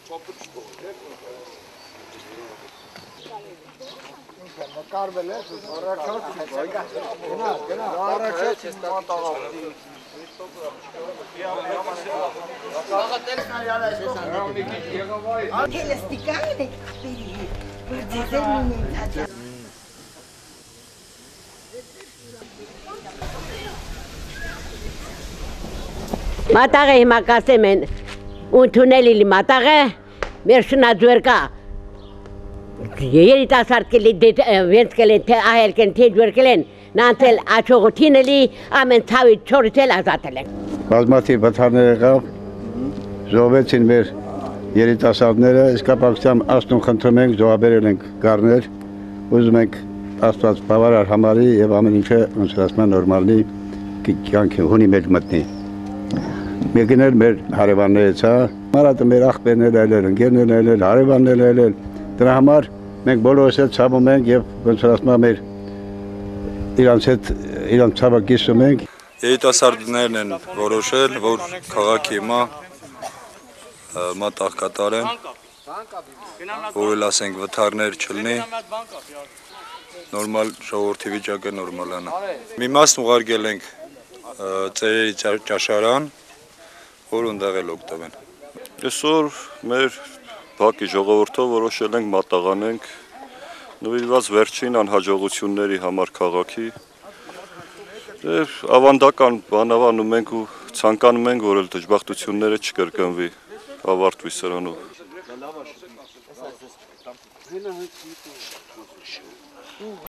Մատաղը հիմա կասեմ են ընդունելի մատաղը մեր շնաձուր կա երիտասարդ կլի վենց կլեն թե ահել կեն թե ջուր կլեն նանցել աչողութին էլի ամեն ցավի չորիցել ազատել են բազմաթիվ վթարներ եղավ ժողովեցին մեր երիտասարդները իսկապակցությամբ աստուն խնդրում ենք զոհաբերել ենք գառներ ուզում ենք աստված բավարար համարի եւ ամեն ինչը ոնց ասում են նորմալի կյանքի հունի մեջ մտնի Մեկներ մեր հարևաններից, հա, մարատը մեր աղբերներ այլել, ընկերներ այլել, հարևաններ այլել, դրա համար մենք բոլորս էլ ցավում ենք եւ ոնց ասում եմ մեր իրանց հետ իրանց ցավը կիսում ենք Երիտասարդներն են որոշել, որ քաղաքի հիմա մատաղ կատարեն, որ էլ ասենք վթարներ չլինի, նորմալ ժողովրդի վիճակը նորմալանա։ Մի մասն ուղարկել ենք ծերերի ճաշարան որ ընդեղ էլ օգտվեն։ Այսօր մեր բակի ժողովրդով որոշել ենք մատաղանենք նվիրված վերջին անհաջողությունների համար քաղաքի ավանդական բանավանում ենք ու ցանկանում ենք, որ էլ դժբախտությունները չկրկնվի ավարտվի սրանով։